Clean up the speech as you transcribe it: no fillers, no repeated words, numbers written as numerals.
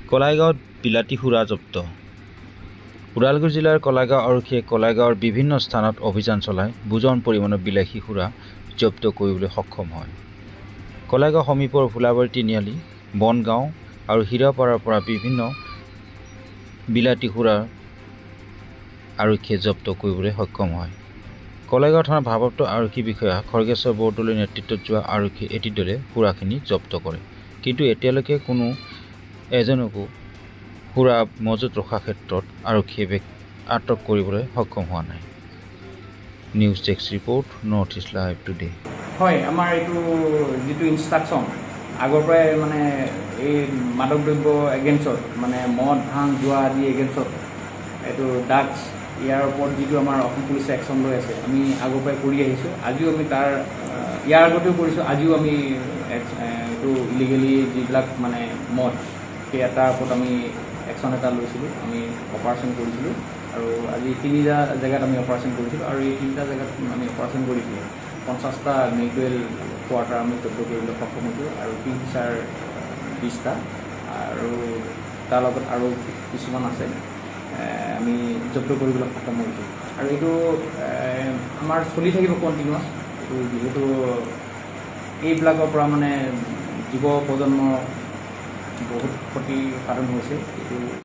কলাইগাঁৱত বিলাতী সুৰা জব্দ। ওদালগুৰি জিলাৰ কলাইগাঁও আৰক্ষীয়ে কলাইগাঁৱৰ বিভিন্ন স্থানত অভিযান চলাই বুজন পৰিমাণৰ বিলাতী সুৰা জব্দ কৰিবলৈ সক্ষম হয়। কলাইগাঁও সমীপৰ ভোলাবাৰী তিনিআলি, বনগাঁও আৰু হীৰাপাৰাৰ পৰা বিভিন্ন বিলাতী সুৰা আৰক্ষীয়ে জব্দ কৰিবলৈ সক্ষম হয়। কলাইগাঁও থানাৰ ভাৰপ্ৰাপ্ত আৰক্ষী বিষয়া খৰ্গেশ্বৰ বৰদলৈৰ নেতৃত্বত যোৱা আৰক্ষী এটি দলে সুৰাখিনি জব্দ কৰে। কিন্তু এতিয়ালৈকে কোনো এজনকো সুৰা মজুত ৰখাৰ ক্ষেত্ৰত আৰক্ষীয়ে আটক কৰিবলৈ সক্ষম হোৱা নাই। News desk report, North East Live today. হয়, আমাৰ এইটো যিটো ইনষ্ট্ৰাকশ্যন আগৰ পৰাই মানে এই মাদক দ্ৰব্য এগেইনষ্টত মানে মদ, ভাং, জুৱা আদি এগেইনষ্টত এইটো ড্ৰাগছ ইয়াৰ ওপৰত যিটো আমাৰ অসম পুলিচে একশ্যন লৈ আছে, আমি আগৰ পৰাই কৰি আহিছোঁ। আজিও আমি তাৰ ইয়াৰ আগতেও কৰিছোঁ, আজিও আমি এইটো ইলিগেলি যিবিলাক মানে মদ সেই এটাৰ ওপৰত আমি একশ্যন এটা লৈছিলোঁ, আমি অপাৰেশ্যন কৰিছিলোঁ আৰু আজি 3টা জেগাত আমি অপাৰেশ্যন কৰিছিলোঁ আৰু এই 3টা জেগাত আমি অপাৰেশ্যন কৰিছিলোঁ 50টা মিউচুৱেল কোৱাৰ্টাৰ আমি জব্দ কৰিবলৈ সক্ষম হৈছোঁ আৰু কিংফিছাৰ 20টা আৰু তাৰ লগত আৰু কিছুমান আছে আমি জব্দ কৰিবলৈ সক্ষম হৈছোঁ আৰু এইটো আমাৰ চলি থাকিব কণ্টিনিউৱাছ। এইটো যিহেতু এইবিলাকৰ পৰা মানে যুৱ প্ৰজন্মৰ বহুত ক্ষতি সাধন হৈছে। এইটো